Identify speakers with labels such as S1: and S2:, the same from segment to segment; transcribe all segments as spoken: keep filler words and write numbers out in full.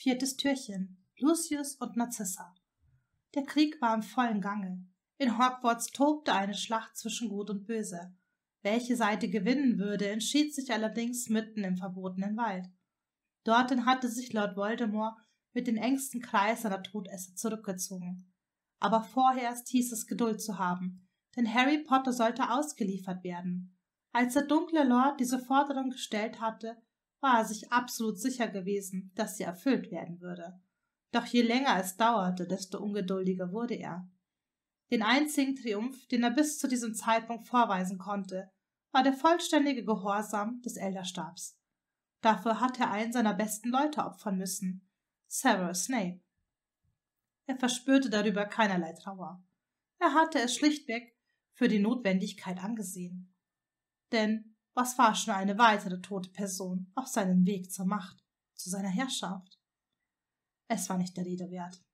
S1: Viertes Türchen. Lucius und Narcissa. Der Krieg war im vollen Gange. In Hogwarts tobte eine Schlacht zwischen Gut und Böse. Welche Seite gewinnen würde, entschied sich allerdings mitten im verbotenen Wald. Dorthin hatte sich Lord Voldemort mit dem engsten Kreis seiner Todesser zurückgezogen. Aber vorerst hieß es Geduld zu haben, denn Harry Potter sollte ausgeliefert werden. Als der dunkle Lord diese Forderung gestellt hatte, war er sich absolut sicher gewesen, dass sie erfüllt werden würde. Doch je länger es dauerte, desto ungeduldiger wurde er. Den einzigen Triumph, den er bis zu diesem Zeitpunkt vorweisen konnte, war der vollständige Gehorsam des Elderstabs. Dafür hatte er einen seiner besten Leute opfern müssen, Severus Snape. Er verspürte darüber keinerlei Trauer. Er hatte es schlichtweg für die Notwendigkeit angesehen. Denn was war schon eine weitere tote Person auf seinem Weg zur Macht, zu seiner Herrschaft? Es war nicht der Rede wert.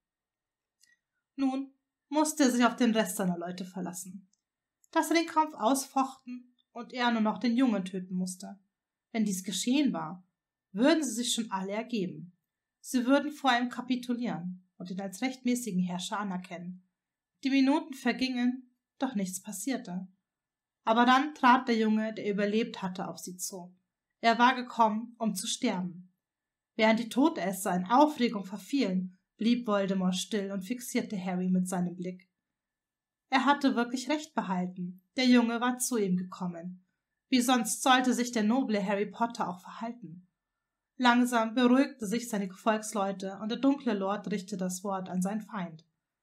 S1: Nun musste er sich auf den Rest seiner Leute verlassen, dass er den Kampf ausfochten und er nur noch den Jungen töten musste. Wenn dies geschehen war, würden sie sich schon alle ergeben. Sie würden vor ihm kapitulieren und ihn als rechtmäßigen Herrscher anerkennen. Die Minuten vergingen, doch nichts passierte. Aber dann trat der Junge, der überlebt hatte, auf sie zu. Er war gekommen, um zu sterben. Während die Todesser in Aufregung verfielen, blieb Voldemort still und fixierte Harry mit seinem Blick. Er hatte wirklich recht behalten. Der Junge war zu ihm gekommen. Wie sonst sollte sich der noble Harry Potter auch verhalten? Langsam beruhigte sich seine Gefolgsleute und der dunkle Lord richtete das Wort an seinen Feind.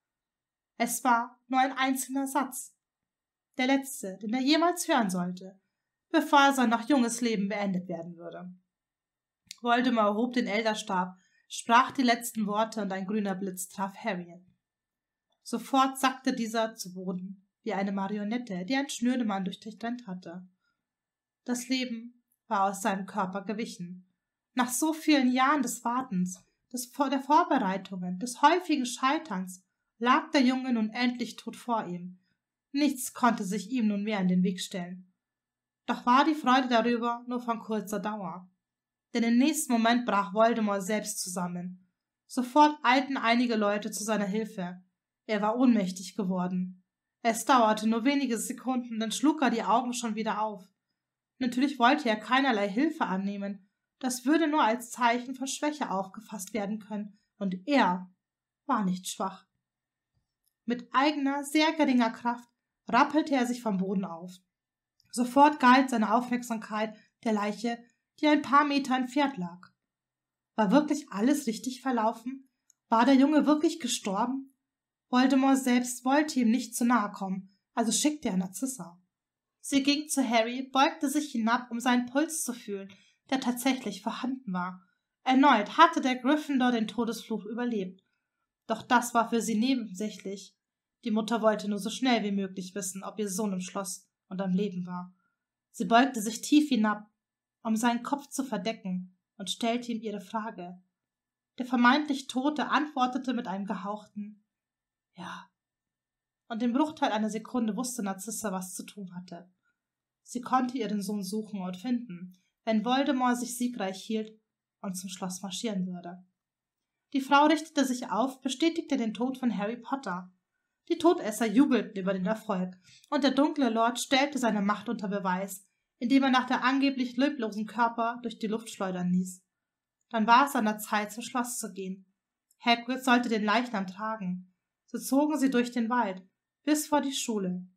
S1: Es war nur ein einzelner Satz, der letzte, den er jemals hören sollte, bevor sein noch junges Leben beendet werden würde. Voldemort erhob den Elderstab, sprach die letzten Worte und ein grüner Blitz traf Harry. Sofort sackte dieser zu Boden, wie eine Marionette, die ein Schnürdemann durchtrennt hatte. Das Leben war aus seinem Körper gewichen. Nach so vielen Jahren des Wartens, des, der Vorbereitungen, des häufigen Scheiterns, lag der Junge nun endlich tot vor ihm. Nichts konnte sich ihm nun mehr in den Weg stellen. Doch war die Freude darüber nur von kurzer Dauer. Denn im nächsten Moment brach Voldemort selbst zusammen. Sofort eilten einige Leute zu seiner Hilfe. Er war ohnmächtig geworden. Es dauerte nur wenige Sekunden, dann schlug er die Augen schon wieder auf. Natürlich wollte er keinerlei Hilfe annehmen. Das würde nur als Zeichen von Schwäche aufgefasst werden können. Und er war nicht schwach. Mit eigener, sehr geringer Kraft rappelte er sich vom Boden auf. Sofort galt seine Aufmerksamkeit der Leiche, die ein paar Meter entfernt lag. War wirklich alles richtig verlaufen? War der Junge wirklich gestorben? Voldemort selbst wollte ihm nicht zu nahe kommen, also schickte er Narcissa. Sie ging zu Harry, beugte sich hinab, um seinen Puls zu fühlen, der tatsächlich vorhanden war. Erneut hatte der Gryffindor den Todesfluch überlebt. Doch das war für sie nebensächlich. Die Mutter wollte nur so schnell wie möglich wissen, ob ihr Sohn im Schloss und am Leben war. Sie beugte sich tief hinab, um seinen Kopf zu verdecken, und stellte ihm ihre Frage. Der vermeintlich Tote antwortete mit einem gehauchten »Ja«. Und im Bruchteil einer Sekunde wusste Narcissa, was zu tun hatte. Sie konnte ihren Sohn suchen und finden, wenn Voldemort sich siegreich hielt und zum Schloss marschieren würde. Die Frau richtete sich auf, bestätigte den Tod von Harry Potter. Die Todesser jubelten über den Erfolg, und der dunkle Lord stellte seine Macht unter Beweis, indem er nach der angeblich leblosen Körper durch die Luft schleudern ließ. Dann war es an der Zeit, zum Schloss zu gehen. Hagrid sollte den Leichnam tragen. So zogen sie durch den Wald, bis vor die Schule.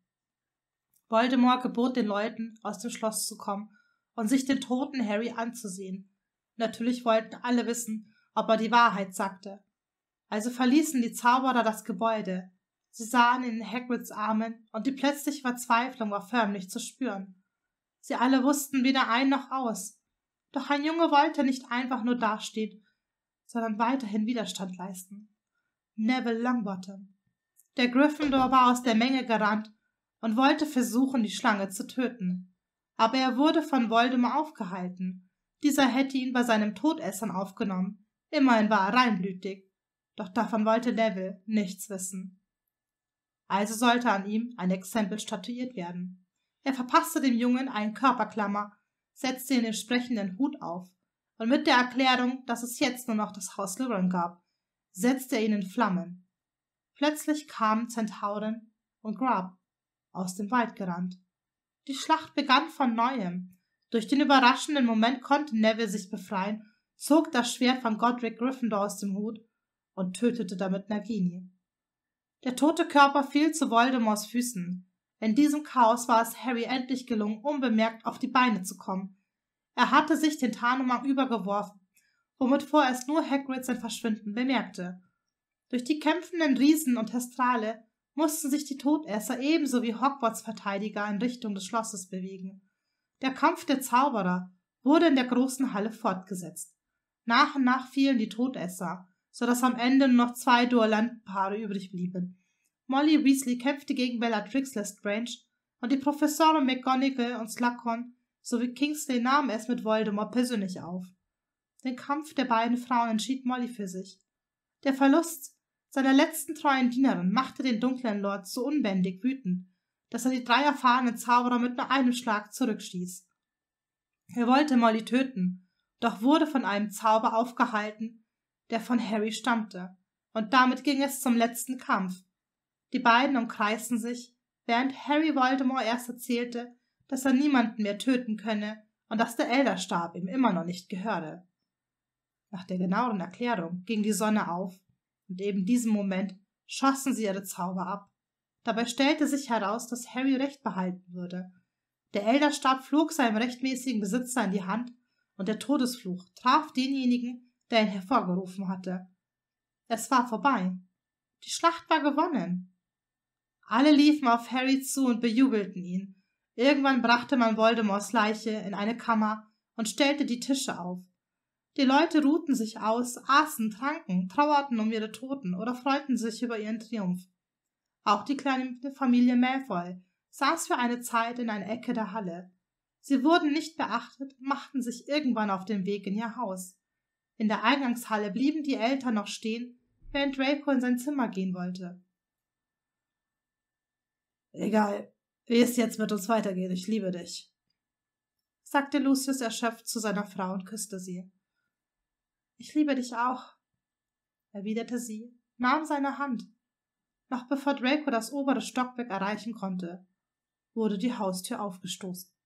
S1: Voldemort gebot den Leuten, aus dem Schloss zu kommen und sich den toten Harry anzusehen. Natürlich wollten alle wissen, ob er die Wahrheit sagte. Also verließen die Zauberer das Gebäude. Sie sahen in Hagrids Armen, und die plötzliche Verzweiflung war förmlich zu spüren. Sie alle wussten weder ein noch aus. Doch ein Junge wollte nicht einfach nur dastehen, sondern weiterhin Widerstand leisten. Neville Longbottom. Der Gryffindor war aus der Menge gerannt und wollte versuchen, die Schlange zu töten. Aber er wurde von Voldemort aufgehalten. Dieser hätte ihn bei seinem Todessern aufgenommen. Immerhin war er reinblütig. Doch davon wollte Neville nichts wissen. Also sollte an ihm ein Exempel statuiert werden. Er verpasste dem Jungen einen Körperklammer, setzte ihn den sprechenden Hut auf und mit der Erklärung, dass es jetzt nur noch das Haus Slytherin gab, setzte er ihn in Flammen. Plötzlich kamen Zentauren und Grub aus dem Wald gerannt. Die Schlacht begann von neuem. Durch den überraschenden Moment konnte Neville sich befreien, zog das Schwert von Godric Gryffindor aus dem Hut und tötete damit Nagini. Der tote Körper fiel zu Voldemorts Füßen. In diesem Chaos war es Harry endlich gelungen, unbemerkt auf die Beine zu kommen. Er hatte sich den Tarnumhang übergeworfen, womit vorerst nur Hagrid sein Verschwinden bemerkte. Durch die kämpfenden Riesen und Thestrale mussten sich die Todesser ebenso wie Hogwarts-Verteidiger in Richtung des Schlosses bewegen. Der Kampf der Zauberer wurde in der großen Halle fortgesetzt. Nach und nach fielen die Todesser, so dass am Ende nur noch zwei Duellantenpaare übrig blieben. Molly Weasley kämpfte gegen Bellatrix Lestrange und die Professoren McGonagall und Slughorn sowie Kingsley nahmen es mit Voldemort persönlich auf. Den Kampf der beiden Frauen entschied Molly für sich. Der Verlust seiner letzten treuen Dienerin machte den dunklen Lord so unbändig wütend, dass er die drei erfahrenen Zauberer mit nur einem Schlag zurückstieß. Er wollte Molly töten, doch wurde von einem Zauber aufgehalten, der von Harry stammte, und damit ging es zum letzten Kampf. Die beiden umkreisten sich, während Harry Voldemort erst erzählte, dass er niemanden mehr töten könne und dass der Elderstab ihm immer noch nicht gehöre. Nach der genaueren Erklärung ging die Sonne auf, und eben diesem Moment schossen sie ihre Zauber ab. Dabei stellte sich heraus, dass Harry Recht behalten würde. Der Elderstab flog seinem rechtmäßigen Besitzer in die Hand, und der Todesfluch traf denjenigen, der ihn hervorgerufen hatte. Es war vorbei. Die Schlacht war gewonnen. Alle liefen auf Harry zu und bejubelten ihn. Irgendwann brachte man Voldemorts Leiche in eine Kammer und stellte die Tische auf. Die Leute ruhten sich aus, aßen, tranken, trauerten um ihre Toten oder freuten sich über ihren Triumph. Auch die kleine Familie Malfoy saß für eine Zeit in einer Ecke der Halle. Sie wurden nicht beachtet und machten sich irgendwann auf den Weg in ihr Haus. In der Eingangshalle blieben die Eltern noch stehen, während Draco in sein Zimmer gehen wollte. »Egal, wie es jetzt mit uns weitergeht, ich liebe dich«, sagte Lucius erschöpft zu seiner Frau und küsste sie. »Ich liebe dich auch«, erwiderte sie, nahm seine Hand. Noch bevor Draco das obere Stockwerk erreichen konnte, wurde die Haustür aufgestoßen.